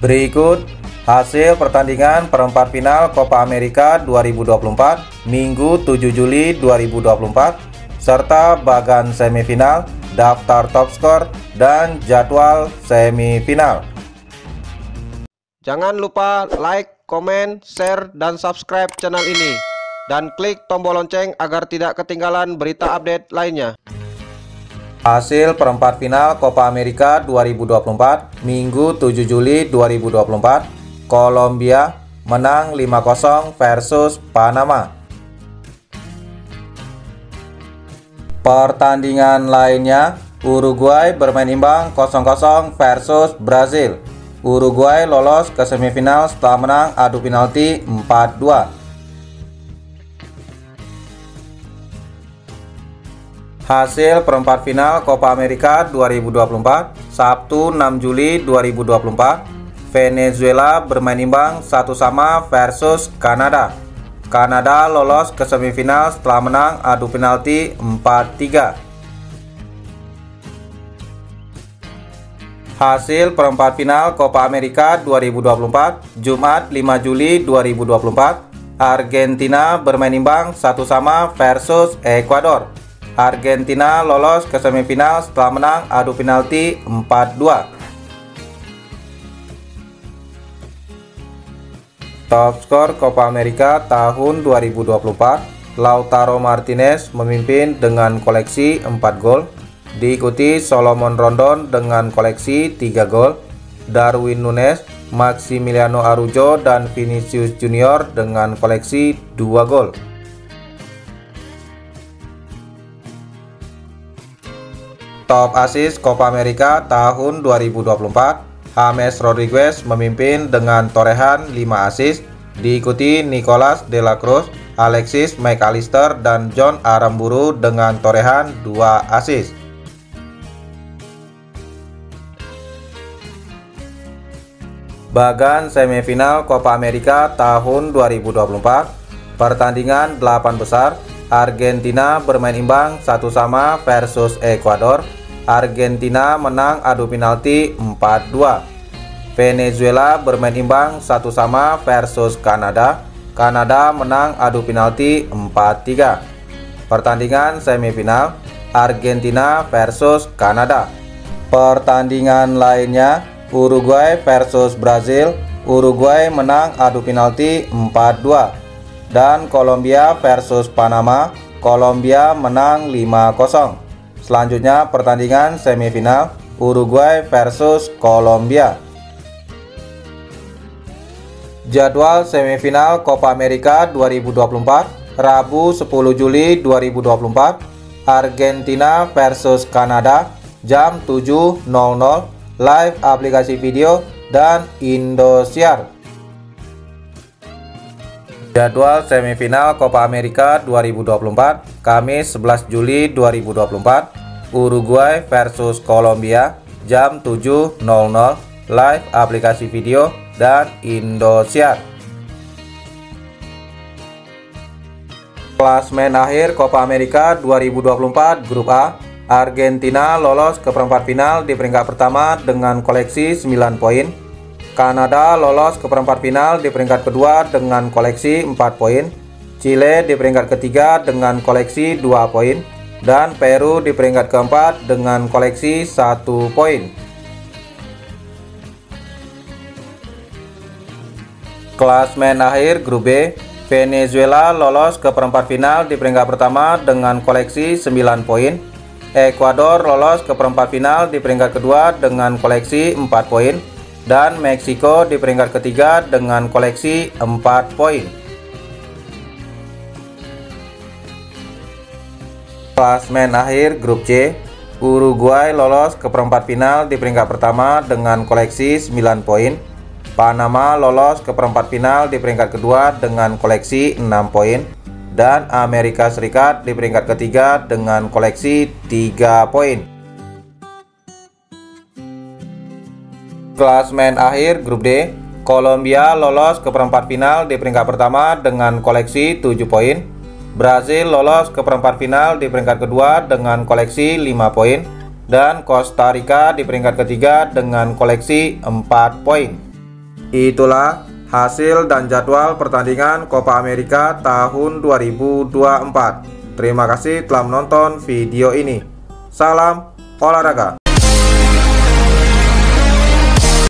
Berikut hasil pertandingan perempat final Copa America 2024 Minggu 7 Juli 2024 serta bagan semifinal, daftar top skor, dan jadwal semifinal. Jangan lupa like, komen, share, dan subscribe channel ini dan klik tombol lonceng agar tidak ketinggalan berita update lainnya. Hasil perempat final Copa America 2024 Minggu 7 Juli 2024, Kolombia menang 5-0 versus Panama. Pertandingan lainnya, Uruguay bermain imbang 0-0 versus Brazil. Uruguay lolos ke semifinal setelah menang adu penalti 4-2. Hasil perempat final Copa America 2024 Sabtu 6 Juli 2024, Venezuela bermain imbang 1-1 versus Kanada. Kanada lolos ke semifinal setelah menang adu penalti 4-3. Hasil perempat final Copa America 2024 Jumat 5 Juli 2024, Argentina bermain imbang 1-1 versus Ekuador. Argentina lolos ke semifinal setelah menang adu penalti 4-2. Top skor Copa America tahun 2024, Lautaro Martinez memimpin dengan koleksi 4 gol, diikuti Solomon Rondon dengan koleksi 3 gol, Darwin Núñez, Maximiliano Araujo, dan Vinicius Junior dengan koleksi 2 gol. Top assist Copa America tahun 2024, James Rodriguez memimpin dengan torehan 5 assist, diikuti Nicolas de la Cruz, Alexis McAllister, dan John Aramburu dengan torehan 2 assist. Bagan semifinal Copa America tahun 2024, pertandingan 8 besar, Argentina bermain imbang 1-1 versus Ekuador. Argentina menang adu penalti 4-2. Venezuela bermain imbang 1-1 versus Kanada. Kanada menang adu penalti 4-3. Pertandingan semifinal, Argentina versus Kanada. Pertandingan lainnya, Uruguay versus Brazil. Uruguay menang adu penalti 4-2. Dan Kolombia versus Panama. Kolombia menang 5-0. Selanjutnya pertandingan semifinal, Uruguay versus Kolombia. Jadwal semifinal Copa America 2024 Rabu 10 Juli 2024, Argentina versus Kanada jam 7.00, live aplikasi video dan Indosiar. Jadwal semifinal Copa America 2024 Kamis 11 Juli 2024, Uruguay versus Kolombia jam 7.00, live aplikasi video dan Indosiar. Klasmen akhir Copa America 2024 Grup A, Argentina lolos ke perempat final di peringkat pertama dengan koleksi 9 poin. Kanada lolos ke perempat final di peringkat kedua dengan koleksi 4 poin. Chile di peringkat ketiga dengan koleksi 2 poin. Dan Peru di peringkat keempat dengan koleksi 1 poin. Klasmen akhir Grup B, Venezuela lolos ke perempat final di peringkat pertama dengan koleksi 9 poin. Ekuador lolos ke perempat final di peringkat kedua dengan koleksi 4 poin. Dan Meksiko di peringkat ketiga dengan koleksi 4 poin. Klasmen akhir Grup C, Uruguay lolos ke perempat final di peringkat pertama dengan koleksi 9 poin. Panama lolos ke perempat final di peringkat kedua dengan koleksi 6 poin. Dan Amerika Serikat di peringkat ketiga dengan koleksi 3 poin. Klasmen akhir Grup D, Kolombia lolos ke perempat final di peringkat pertama dengan koleksi 7 poin. Brazil lolos ke perempat final di peringkat kedua dengan koleksi 5 poin. Dan Costa Rica di peringkat ketiga dengan koleksi 4 poin. Itulah hasil dan jadwal pertandingan Copa America tahun 2024. Terima kasih telah menonton video ini. Salam olahraga.